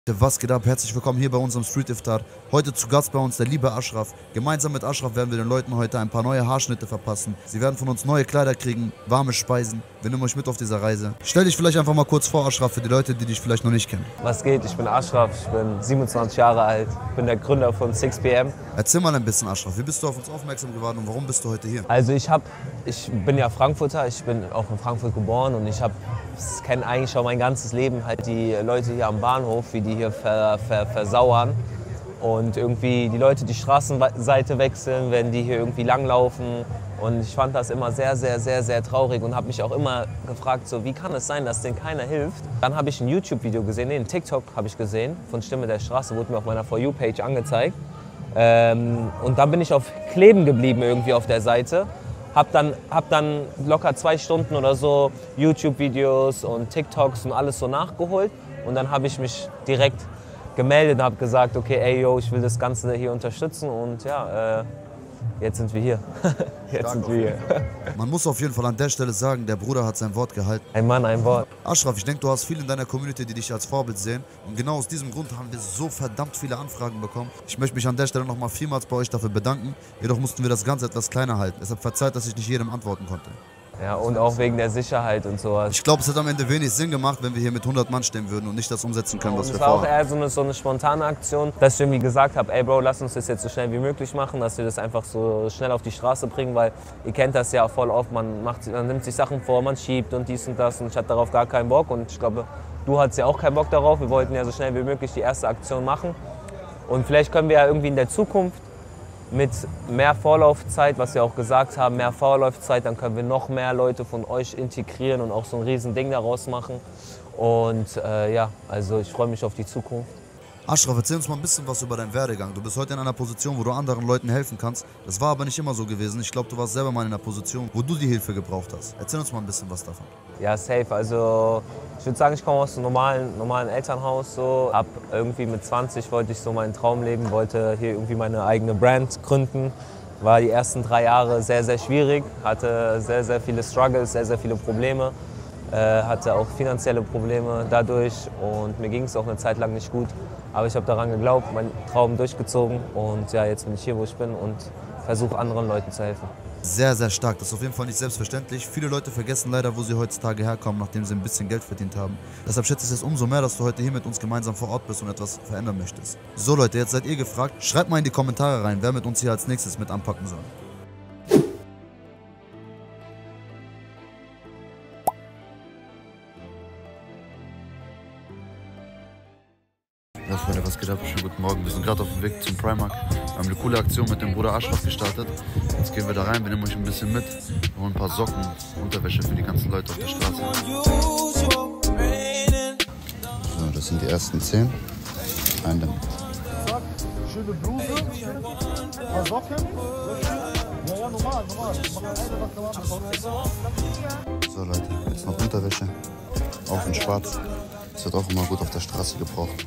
Was geht ab? Herzlich willkommen hier bei unserem Street Iftar. Heute zu Gast bei uns der liebe Ashraf. Gemeinsam mit Ashraf werden wir den Leuten heute ein paar neue Haarschnitte verpassen. Sie werden von uns neue Kleider kriegen, warme Speisen. Wir nehmen euch mit auf dieser Reise. Stell dich vielleicht einfach mal kurz vor, Ashraf, für die Leute, die dich vielleicht noch nicht kennen. Was geht? Ich bin Ashraf, ich bin 27 Jahre alt, bin der Gründer von 6pm. Erzähl mal ein bisschen, Ashraf. Wie bist du auf uns aufmerksam geworden und warum bist du heute hier? Also ich bin ja Frankfurter, ich bin auch in Frankfurt geboren und ich kenne eigentlich schon mein ganzes Leben halt die Leute hier am Bahnhof, wie die hier versauern. Und irgendwie die Leute die Straßenseite wechseln, wenn die hier irgendwie langlaufen. Und ich fand das immer sehr, sehr, sehr, sehr traurig und habe mich auch immer gefragt, so, wie kann es sein, dass denen keiner hilft. Dann habe ich ein YouTube-Video gesehen, ein TikTok habe ich gesehen, von Stimme der Straße, wurde mir auf meiner For You-Page angezeigt. Und dann bin ich auf kleben geblieben irgendwie auf der Seite. Hab dann locker 2 Stunden oder so YouTube-Videos und TikToks und alles so nachgeholt. Und dann habe ich mich direkt gemeldet und habe gesagt, okay, ey, yo, ich will das Ganze hier unterstützen und ja, jetzt sind wir hier. Man muss auf jeden Fall an der Stelle sagen, der Bruder hat sein Wort gehalten. Ein Mann, ein Wort. Ashraf, ich denke, du hast viele in deiner Community, die dich als Vorbild sehen. Und genau aus diesem Grund haben wir so verdammt viele Anfragen bekommen. Ich möchte mich an der Stelle nochmal vielmals bei euch dafür bedanken. Jedoch mussten wir das Ganze etwas kleiner halten. Deshalb verzeiht, dass ich nicht jedem antworten konnte. Ja, und auch wegen der Sicherheit und sowas. Ich glaube, es hat am Ende wenig Sinn gemacht, wenn wir hier mit 100 Mann stehen würden und nicht das umsetzen können, was wir vorhaben. Es war auch eher so eine spontane Aktion, dass ich irgendwie gesagt habe, ey Bro, lass uns das jetzt so schnell wie möglich machen, dass wir das einfach so schnell auf die Straße bringen, weil ihr kennt das ja voll oft, man nimmt sich Sachen vor, man schiebt und dies und das und ich hatte darauf gar keinen Bock und ich glaube, du hattest ja auch keinen Bock darauf. Wir wollten ja so schnell wie möglich die erste Aktion machen und vielleicht können wir ja irgendwie in der Zukunft mit mehr Vorlaufzeit, was wir auch gesagt haben, mehr Vorlaufzeit, dann können wir noch mehr Leute von euch integrieren und auch so ein riesen Ding daraus machen. Und ja, also ich freue mich auf die Zukunft. Ashraf, erzähl uns mal ein bisschen was über deinen Werdegang. Du bist heute in einer Position, wo du anderen Leuten helfen kannst. Das war aber nicht immer so gewesen. Ich glaube, du warst selber mal in einer Position, wo du die Hilfe gebraucht hast. Erzähl uns mal ein bisschen was davon. Ja, safe. Also ich würde sagen, ich komme aus einem normalen Elternhaus. So. Ab irgendwie mit 20 wollte ich so meinen Traum leben, wollte hier irgendwie meine eigene Brand gründen. War die ersten 3 Jahre sehr, sehr schwierig, hatte sehr, sehr viele Struggles, sehr, sehr viele Probleme. Hatte auch finanzielle Probleme dadurch und mir ging es auch eine Zeit lang nicht gut. Aber ich habe daran geglaubt, meinen Traum durchgezogen und ja, jetzt bin ich hier, wo ich bin und versuche anderen Leuten zu helfen. Sehr, sehr stark. Das ist auf jeden Fall nicht selbstverständlich. Viele Leute vergessen leider, wo sie heutzutage herkommen, nachdem sie ein bisschen Geld verdient haben. Deshalb schätze ich es umso mehr, dass du heute hier mit uns gemeinsam vor Ort bist und etwas verändern möchtest. So Leute, jetzt seid ihr gefragt. Schreibt mal in die Kommentare rein, wer mit uns hier als nächstes mit anpacken soll. Ja, Freunde, was geht ab? Schönen guten Morgen. Wir sind gerade auf dem Weg zum Primark. Wir haben eine coole Aktion mit dem Bruder Ashraf gestartet. Jetzt gehen wir da rein, wir nehmen euch ein bisschen mit. Wir holen ein paar Socken, Unterwäsche für die ganzen Leute auf der Straße. So, das sind die ersten 10. Ein damit. Schöne Bluse, ein paar Socken. Ja, normal. So Leute, jetzt noch Unterwäsche. Auch in schwarz. Das wird auch immer gut auf der Straße gebraucht.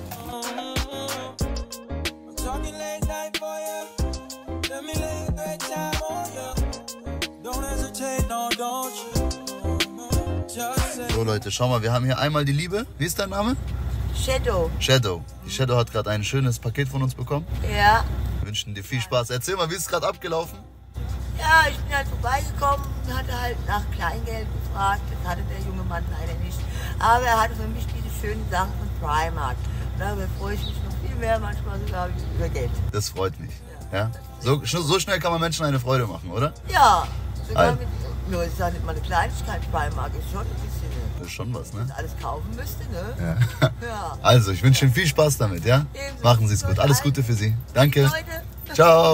So Leute, schau mal, wir haben hier einmal die Liebe. Wie ist dein Name? Shadow. Shadow. Die Shadow hat gerade ein schönes Paket von uns bekommen. Ja. Wir wünschen dir viel Spaß. Erzähl mal, wie ist es gerade abgelaufen? Ja, ich bin halt vorbeigekommen und hatte halt nach Kleingeld gefragt. Das hatte der junge Mann leider nicht. Aber er hatte für mich diese schönen Sachen von Primark. Und darüber freue ich mich noch viel mehr, manchmal sogar über Geld. Das freut mich. Ja? So schnell kann man Menschen eine Freude machen, oder? Ja, sogar mit, nur ist ja nicht mal eine Kleinigkeit. Primark ist schon ein bisschen, ne? Das ist schon was, ne? Wenn alles kaufen müsste, ne? Ja. Ja. Also, ich wünsche Ihnen viel Spaß damit, ja? Ebenso. Machen Sie es gut. Alles Gute für Sie. Danke. Leute. Ciao.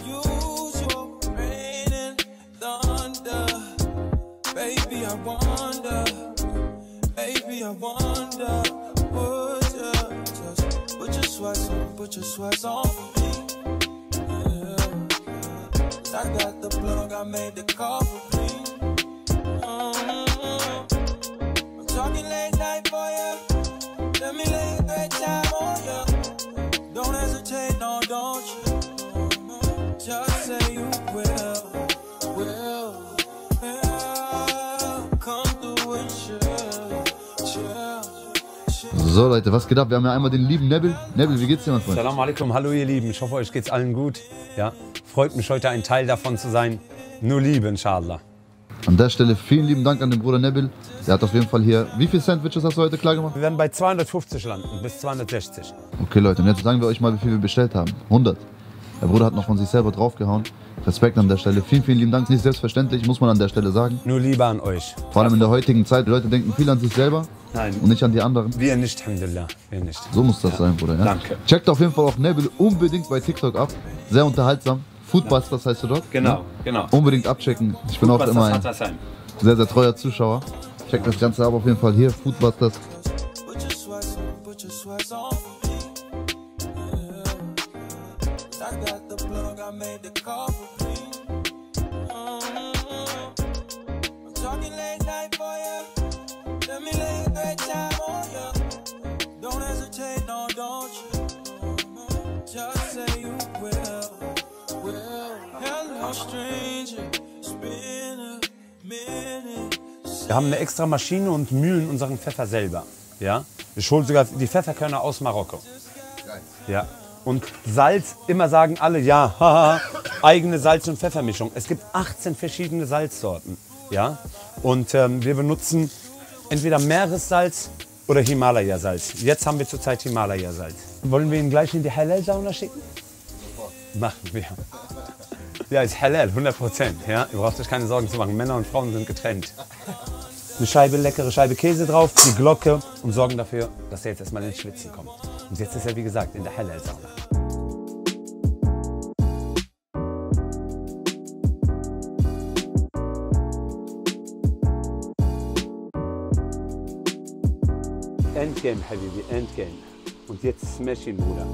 Put your sweats on for me. Yeah. I got the plug, I made the call for me. I'm talking late night for you. Let me lay a great time on you. Don't hesitate, no, don't you? Just say you will. Come through and chill. So Leute, was geht ab? Wir haben ja einmal den lieben Nebil. Nebil, wie geht's dir, mein Freund? Salam alaikum, hallo ihr Lieben. Ich hoffe, euch geht's allen gut. Ja, freut mich heute ein Teil davon zu sein. Nur Liebe, inshallah. An der Stelle vielen lieben Dank an den Bruder Nebil. Der hat auf jeden Fall hier... Wie viele Sandwiches hast du heute klar gemacht? Wir werden bei 250 landen, bis 260. Okay Leute, und jetzt sagen wir euch mal, wie viel wir bestellt haben. 100. Der Bruder hat noch von sich selber draufgehauen. Respekt an der Stelle. Vielen, vielen lieben Dank. Nicht selbstverständlich, muss man an der Stelle sagen. Nur Liebe an euch. Vor allem in der heutigen Zeit. Die Leute denken viel an sich selber. Nein. Und nicht an die anderen. Wir nicht, alhamdulillah. Wir nicht. So muss das sein, Bruder. Ja? Danke. Checkt auf jeden Fall auch Nebil unbedingt bei TikTok ab. Sehr unterhaltsam. Foodbusters heißt du dort. Genau, ne? genau. Unbedingt abchecken. Ich bin auch immer ein sehr, sehr treuer Zuschauer. Checkt das Ganze ab auf jeden Fall hier. Foodbusters. Wir haben eine extra Maschine und mühlen unseren Pfeffer selber. Ja? Ich hole sogar die Pfefferkörner aus Marokko. Ja. Und Salz, immer sagen alle, ja, haha, eigene Salz- und Pfeffermischung. Es gibt 18 verschiedene Salzsorten. Ja? Und wir benutzen entweder Meeressalz oder Himalaya-Salz. Jetzt haben wir zurzeit Himalaya-Salz. Wollen wir ihn gleich in die Halal-Sauna schicken? Machen wir. Ja, ist halal, 100%. Ja? Ihr braucht euch keine Sorgen zu machen. Männer und Frauen sind getrennt. Eine Scheibe, leckere Scheibe Käse drauf, die Glocke und sorgen dafür, dass er jetzt erstmal ins Schwitzen kommt. Und jetzt ist er, wie gesagt, in der Halal-Sauna. Endgame, Habibi, Endgame. Und jetzt smash ihn, Bruder.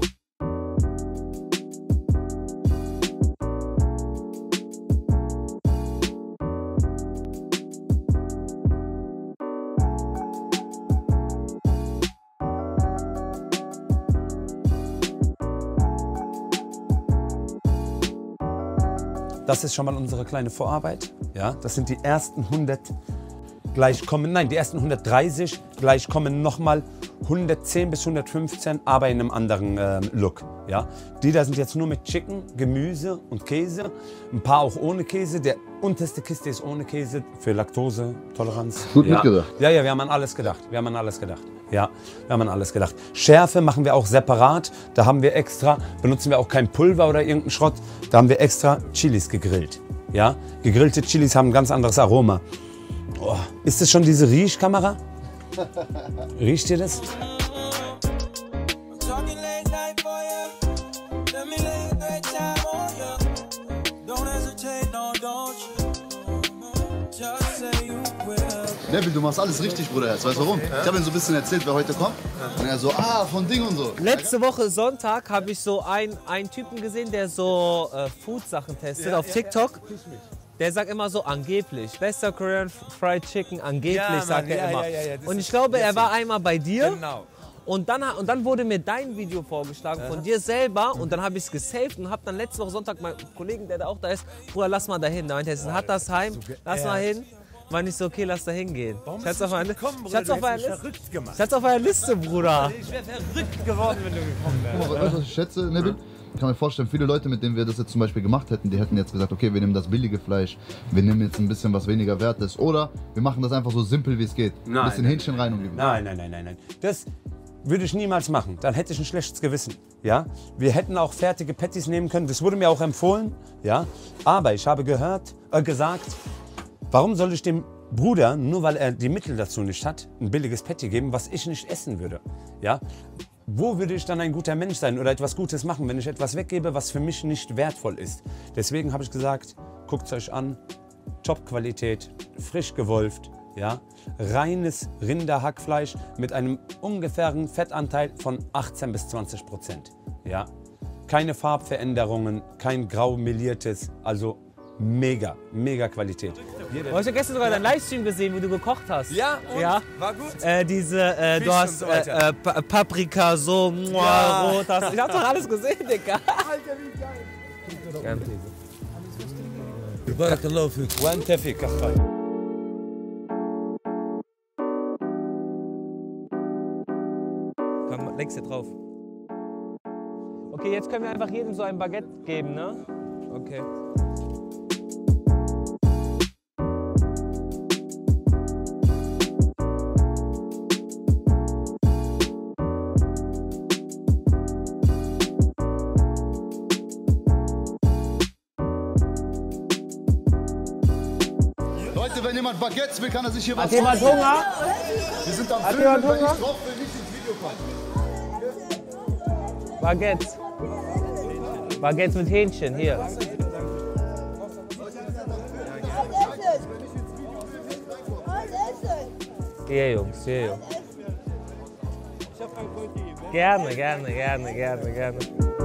Das ist schon mal unsere kleine Vorarbeit. Ja, das sind die ersten 100 gleich kommen, nein, die ersten 130 gleich kommen nochmal 110 bis 115, aber in einem anderen Look. Ja, die da sind jetzt nur mit Chicken, Gemüse und Käse. Ein paar auch ohne Käse. Der unterste Kiste ist ohne Käse für Laktosetoleranz. Gut ja. mitgedacht. Ja, wir haben an alles gedacht. Wir haben an alles gedacht. Ja, wir haben an alles gedacht. Schärfe machen wir auch separat. Da haben wir extra, benutzen wir auch kein Pulver oder irgendeinen Schrott. Da haben wir extra Chilis gegrillt. Ja, gegrillte Chilis haben ein ganz anderes Aroma. Oh, ist das schon diese Riechkamera? Riecht ihr das? Nebil, du machst alles richtig, Bruder. Jetzt weißt du warum? Ich habe ihm so ein bisschen erzählt, wer heute kommt. Und er so, von Ding und so. Letzte Woche Sonntag habe ich so einen Typen gesehen, der so Food-Sachen testet auf TikTok. Der sagt immer so angeblich, bester Korean Fried Chicken, angeblich sagt er immer. Und ich glaube, er war einmal bei dir. Genau. Und dann wurde mir dein Video vorgeschlagen von dir selber und dann habe ich es gesaved und habe dann letzte Woche Sonntag meinen Kollegen, der da auch da ist, Bruder, lass mal dahin. Da meinte er, hat das Heim, lass mal hin. War nicht so, okay, lass da hingehen. Ich hatte es auf meiner Liste, Bruder. Ich wäre verrückt geworden, wenn du gekommen wärst. Weißt du, was ich schätze, Nebil? Ich kann mir vorstellen, viele Leute, mit denen wir das jetzt zum Beispiel gemacht hätten, die hätten jetzt gesagt, okay, wir nehmen das billige Fleisch, wir nehmen jetzt ein bisschen was weniger wert ist. Oder wir machen das einfach so simpel, wie es geht. Ein bisschen Hähnchen rein und geben. Nein. Das würde ich niemals machen. Dann hätte ich ein schlechtes Gewissen. Ja? Wir hätten auch fertige Patties nehmen können. Das wurde mir auch empfohlen. Ja? Aber ich habe gesagt, warum soll ich dem Bruder, nur weil er die Mittel dazu nicht hat, ein billiges Patty geben, was ich nicht essen würde? Ja? Wo würde ich dann ein guter Mensch sein oder etwas Gutes machen, wenn ich etwas weggebe, was für mich nicht wertvoll ist? Deswegen habe ich gesagt, guckt es euch an, Top-Qualität, frisch gewolft, ja? Reines Rinderhackfleisch mit einem ungefähren Fettanteil von 18 bis 20%. Ja? Keine Farbveränderungen, kein grau meliertes, also mega Qualität. Ich habe gestern sogar deinen Livestream gesehen, wo du gekocht hast. Ja, und? Ja. War gut? Du hast Paprika so rot. Ich hab doch alles gesehen, Digga. Alter, wie geil. Barakallahu fik. Wa anta fik. Leg's hier drauf. Okay, jetzt können wir einfach jedem so ein Baguette geben, ne? Okay. Leute, wenn jemand Baguettes will, kann er sich hier was Hat jemand Hunger? Wir sind am Hat Filmen, jemand wenn ich Hunger? drauf will, nicht ins Video kommen. Baguettes. Baguettes mit Hähnchen, hier. Hier, Jungs, hier, Jungs. Gerne, gerne, gerne, gerne, gerne.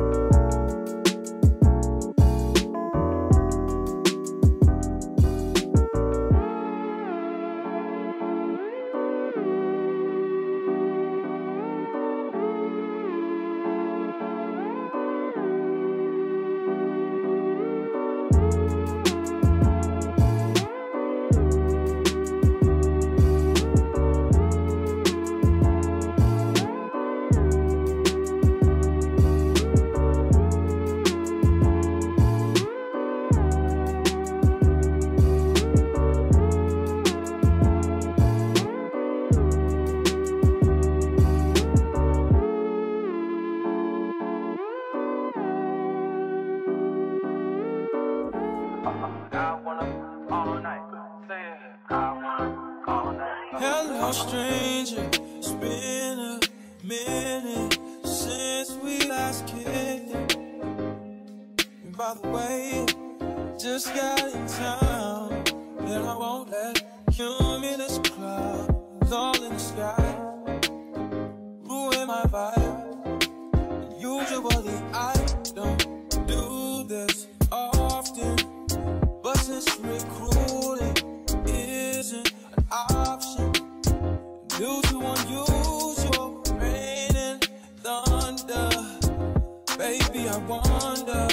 Hello, stranger. It's been a minute since we last kicked it. And by the way, just got in town, and I won't let cumulus clouds all in the sky ruin my vibe. And usually I don't do this often, but since recruiting isn't an option due to unusual rain and thunder, baby, I wonder,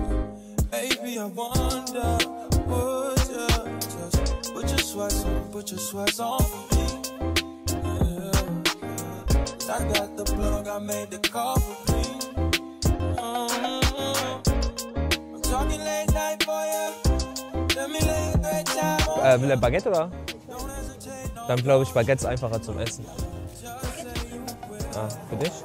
would you just put your sweats on for me? Yeah. I got the plug, I made the call for me. I'm talking late night for you. Let me lay a great time. Will er Baguette oder? Dann glaube ich Baguette ist einfacher zum Essen. Ah, für dich?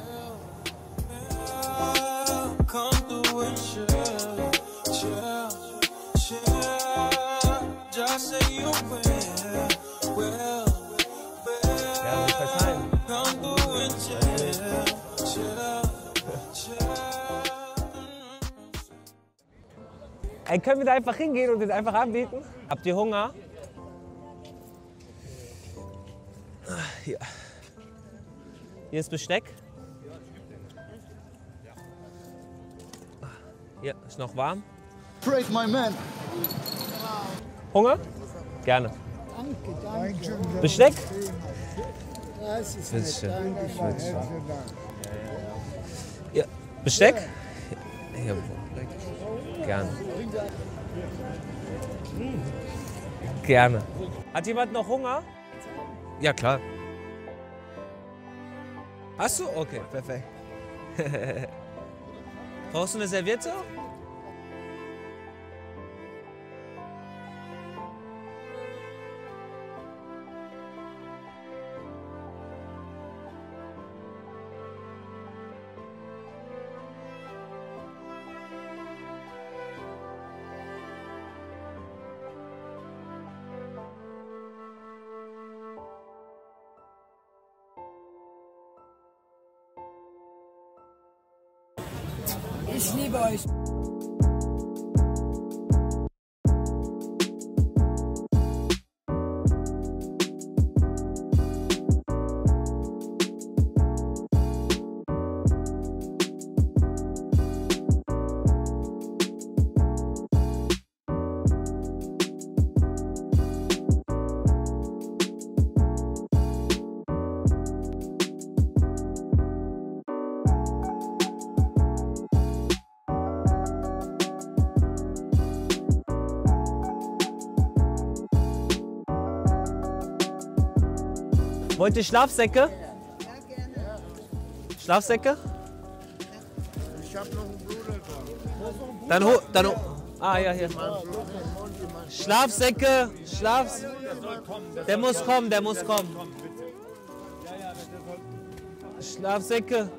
Come through and chill, chill, chill. Just say you will. Ja, nicht verzeihen. Come through and chill, chill, chill. Ey, können wir da einfach hingehen und den einfach anbieten? Habt ihr Hunger? Hier. Hier ist Besteck. Hier, ist noch warm. Praise my man. Hunger? Gerne. Besteck? Bitteschön. Ja, Besteck? Hier. Gerne. Gerne. Hat jemand noch Hunger? Ja, klar. Hast du? Okay, perfekt. Brauchst du eine Serviette? Ich liebe euch. Wollt ihr Schlafsäcke? Schlafsäcke? Ich hab noch einen Bruder da. Dann ah ja, hier. Schlafsäcke, Der muss kommen. Schlafsäcke.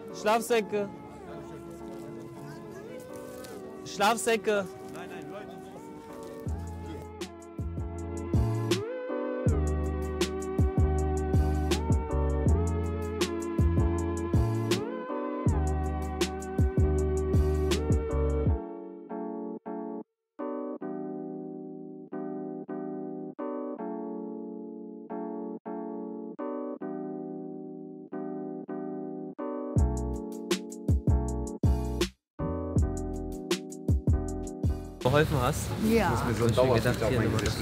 Geholfen hast? Ja. Mir so ein Dauergedacht hier nochmal das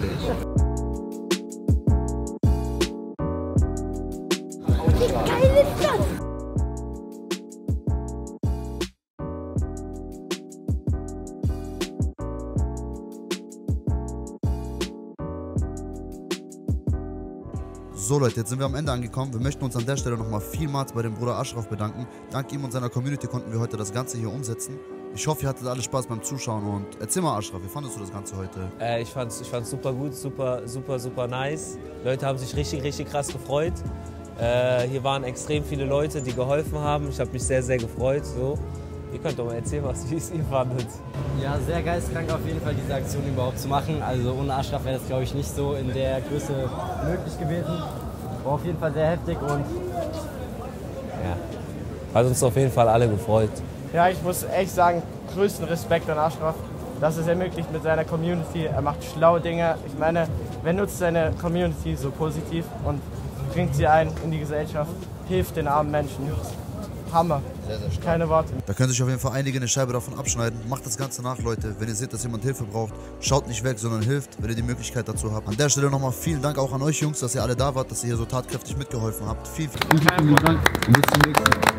Wie geil ist das? So Leute, jetzt sind wir am Ende angekommen. Wir möchten uns an der Stelle nochmal vielmals bei dem Bruder Ashraf bedanken. Dank ihm und seiner Community konnten wir heute das Ganze hier umsetzen. Ich hoffe, ihr hattet alle Spaß beim Zuschauen und erzähl mal Ashraf, wie fandest du das Ganze heute? Ich fand's super gut, super nice. Leute haben sich richtig krass gefreut. Hier waren extrem viele Leute, die geholfen haben. Ich habe mich sehr gefreut. So. Ihr könnt doch mal erzählen, wie es ihr fandet. Ja, sehr geisteskrank auf jeden Fall, diese Aktion überhaupt zu machen. Also ohne Ashraf wäre das, glaube ich, nicht so in der Größe möglich gewesen. War auf jeden Fall sehr heftig und ja, hat uns auf jeden Fall alle gefreut. Ja, ich muss echt sagen, größten Respekt an Ashraf, dass es ermöglicht mit seiner Community. Er macht schlaue Dinge. Ich meine, wer nutzt seine Community so positiv und bringt sie ein in die Gesellschaft, hilft den armen Menschen. Hammer. Sehr stark. Keine Worte. Da können sich auf jeden Fall einige eine Scheibe davon abschneiden. Macht das Ganze nach, Leute. Wenn ihr seht, dass jemand Hilfe braucht, schaut nicht weg, sondern hilft, wenn ihr die Möglichkeit dazu habt. An der Stelle nochmal vielen Dank auch an euch Jungs, dass ihr alle da wart, dass ihr hier so tatkräftig mitgeholfen habt. Vielen Dank und bis zum nächsten Mal.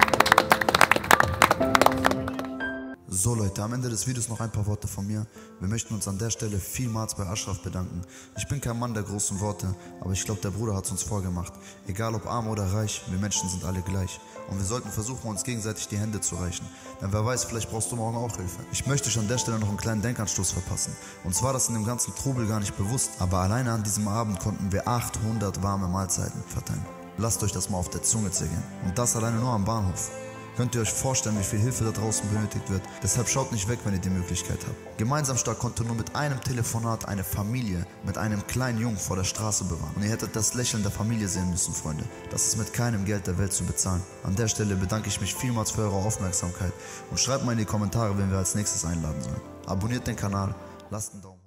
So Leute, am Ende des Videos noch ein paar Worte von mir. Wir möchten uns an der Stelle vielmals bei Ashraf bedanken. Ich bin kein Mann der großen Worte, aber ich glaube, der Bruder hat es uns vorgemacht. Egal ob arm oder reich, wir Menschen sind alle gleich. Und wir sollten versuchen, uns gegenseitig die Hände zu reichen. Denn wer weiß, vielleicht brauchst du morgen auch Hilfe. Ich möchte euch an der Stelle noch einen kleinen Denkanstoß verpassen. Uns war das in dem ganzen Trubel gar nicht bewusst, aber alleine an diesem Abend konnten wir 800 warme Mahlzeiten verteilen. Lasst euch das mal auf der Zunge zergehen. Und das alleine nur am Bahnhof. Könnt ihr euch vorstellen, wie viel Hilfe da draußen benötigt wird? Deshalb schaut nicht weg, wenn ihr die Möglichkeit habt. Gemeinsam stark konnte nur mit einem Telefonat eine Familie mit einem kleinen Jungen vor der Straße bewahren. Und ihr hättet das Lächeln der Familie sehen müssen, Freunde. Das ist mit keinem Geld der Welt zu bezahlen. An der Stelle bedanke ich mich vielmals für eure Aufmerksamkeit. Und schreibt mal in die Kommentare, wen wir als nächstes einladen sollen. Abonniert den Kanal, lasst einen Daumen.